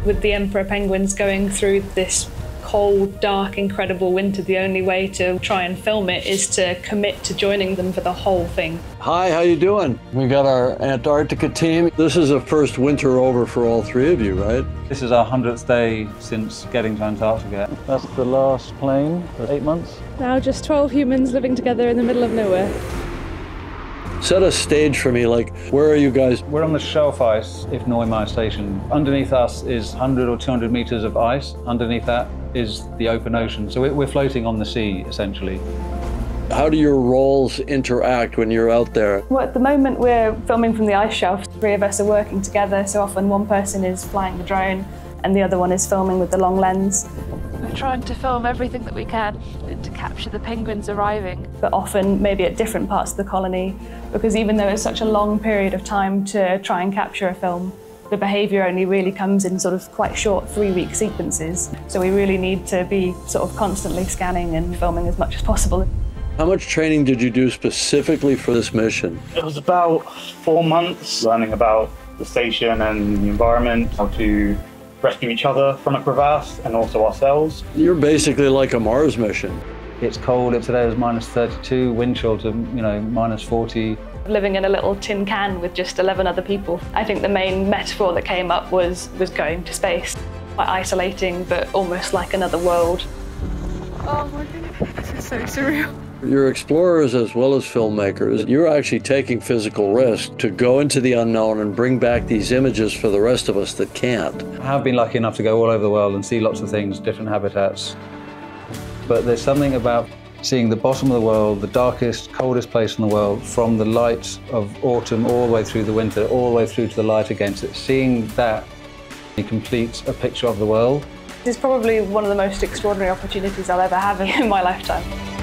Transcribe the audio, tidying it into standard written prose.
With the emperor penguins going through this cold, dark, incredible winter, the only way to try and film it is to commit to joining them for the whole thing. Hi, how you doing? We got our Antarctica team. This is the first winter over for all three of you, right? This is our 100th day since getting to Antarctica. That's the last plane for 8 months. Now just 12 humans living together in the middle of nowhere. Set a stage for me, like, where are you guys? We're on the shelf ice, if Neumayer Station. Underneath us is 100 or 200 meters of ice. Underneath that is the open ocean. So we're floating on the sea, essentially. How do your roles interact when you're out there? Well, at the moment we're filming from the ice shelf. Three of us are working together, so often one person is flying the drone and the other one is filming with the long lens. We're trying to film everything that we can to capture the penguins arriving. But often maybe at different parts of the colony, because even though it's such a long period of time to try and capture a film, the behaviour only really comes in sort of quite short 3-week sequences. So we really need to be sort of constantly scanning and filming as much as possible. How much training did you do specifically for this mission? It was about 4 months, learning about the station and the environment, how to rescue each other from a crevasse and also ourselves. You're basically like a Mars mission. It's cold. Today is minus 32, wind chill to, minus 40. Living in a little tin can with just 11 other people. I think the main metaphor that came up was going to space. Quite isolating, but almost like another world. Oh my goodness, this is so surreal. You're explorers as well as filmmakers. You're actually taking physical risk to go into the unknown and bring back these images for the rest of us that can't. I have been lucky enough to go all over the world and see lots of things, different habitats. But there's something about seeing the bottom of the world, the darkest, coldest place in the world, from the light of autumn all the way through the winter, all the way through to the light against it. Seeing that, it completes a picture of the world. This is probably one of the most extraordinary opportunities I'll ever have in my lifetime.